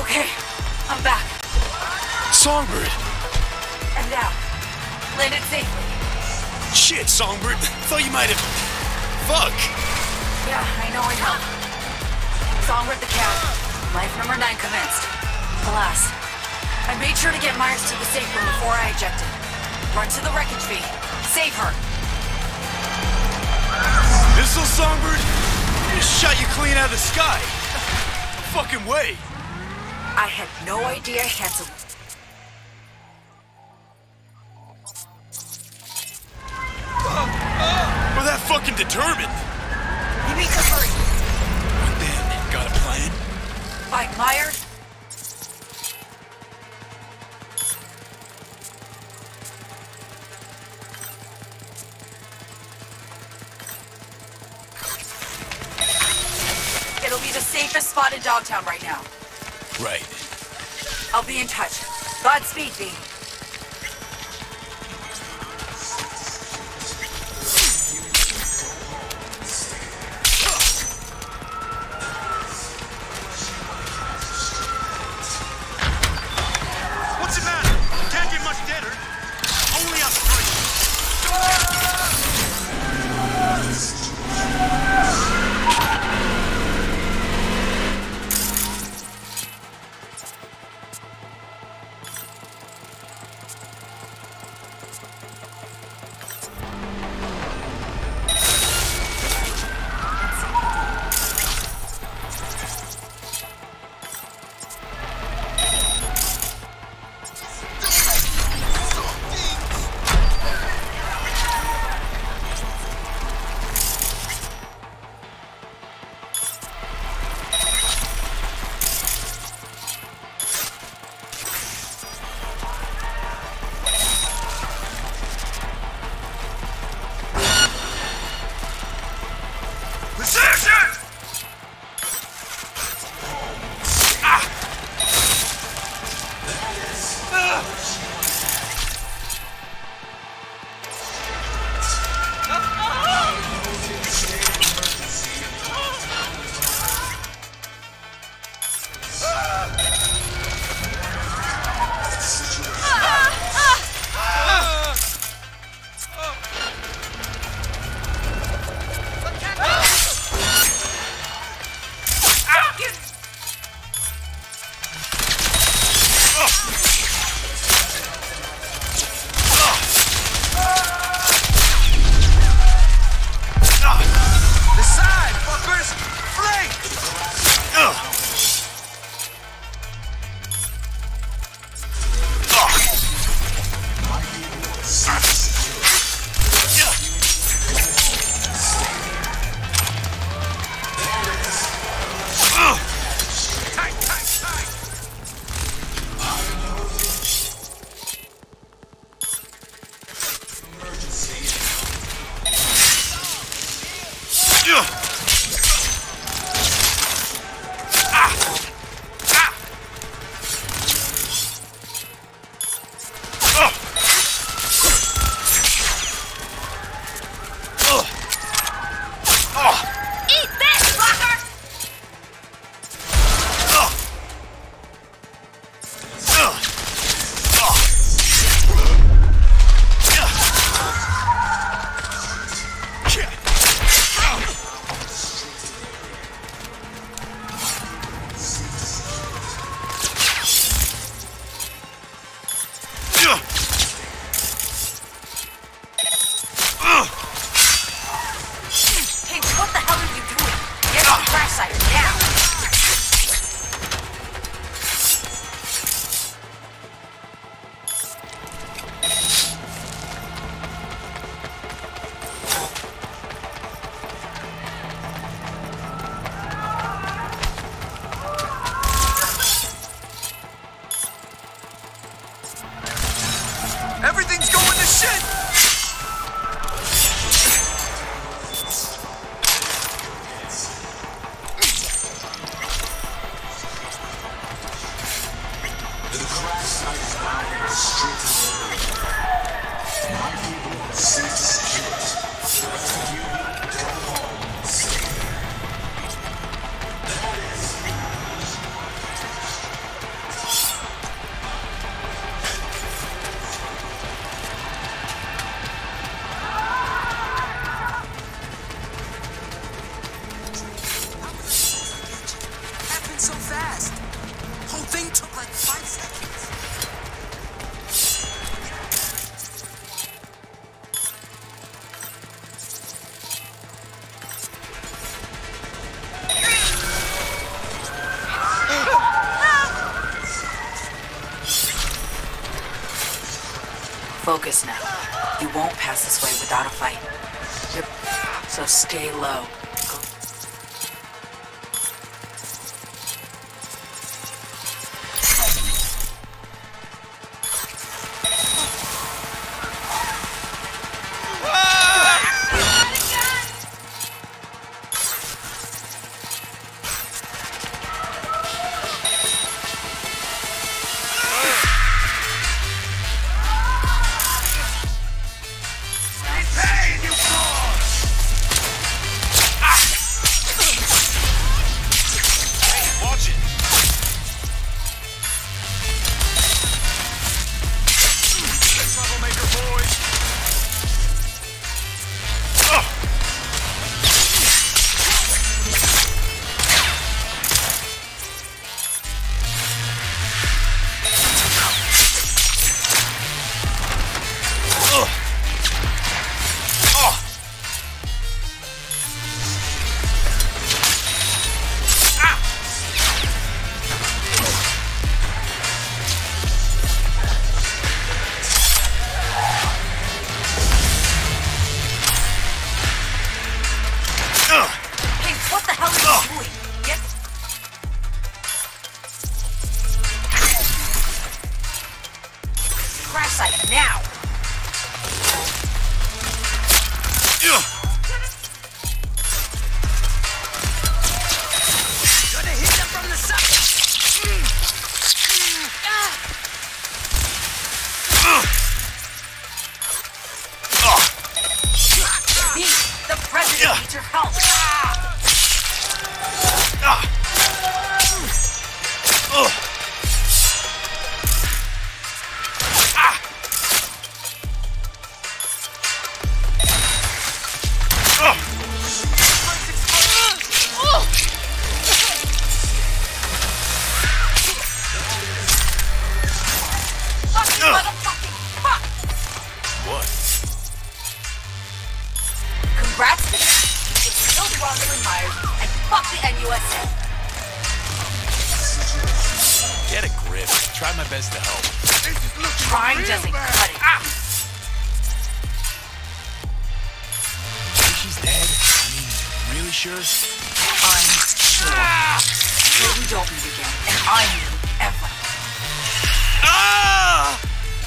Okay, I'm back. Songbird! And now, landed safely. Shit, Songbird. Thought you might have... Fuck! Yeah, I know. Songbird the cat. Life number 9 commenced. Alas, I made sure to get Myers to the safe room before I ejected. Run to the wreckage V. Save her. Missile, Songbird? Just shot you clean out of the sky. No fucking way. I had no idea I had to... We're that fucking determined. You need to hurry. What then? Got a plan? Find Myers. It'll be the safest spot in Dogtown right now. Right. I'll be in touch. Godspeed, V. What's the matter? Can't get much deader. Only up three. Everything's going to shit! happened so fast? Whole thing took like 5 seconds. Focus now. You won't pass this way without a fight. So stay low. Get a grip. Try my best to help. Trying doesn't cut it. Think she's dead? I mean, really sure? I'm sure. Sure we don't meet again, and I mean ever. Ah!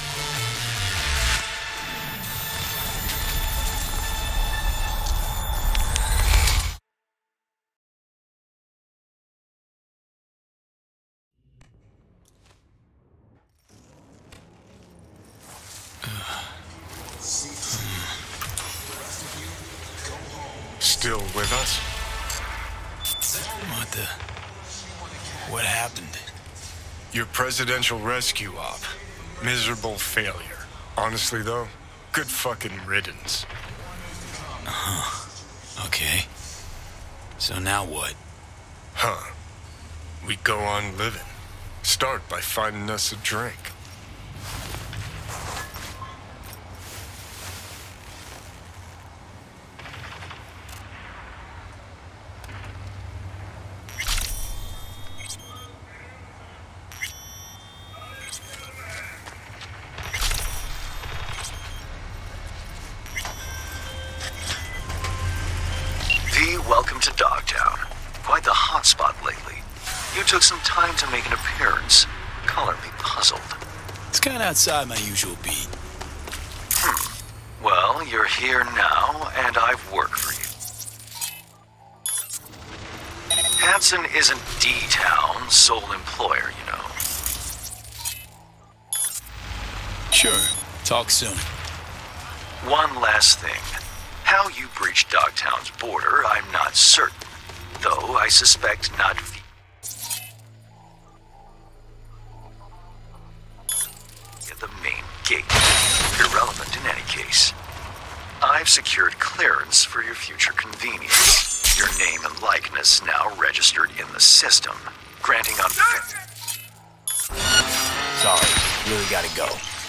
Still with us? What happened? Your presidential rescue op. Miserable failure. Honestly, though, good fucking riddance. Okay. So now what? Huh. We go on living. Start by finding us a drink. Welcome to Dogtown. Quite the hotspot lately. You took some time to make an appearance. Color me puzzled. It's kind of outside my usual beat. Well, you're here now, and I've work for you. Hanson isn't D-Town's sole employer, you know. Sure. Talk soon. One last thing. How you breached Dogtown's border, I'm not certain. Though I suspect not via the main gate. Irrelevant in any case. I've secured clearance for your future convenience. Your name and likeness now registered in the system. granting Sorry, really gotta go.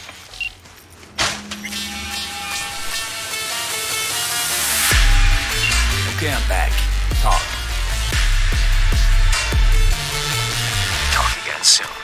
Okay, I'm back. Talk Talk again soon.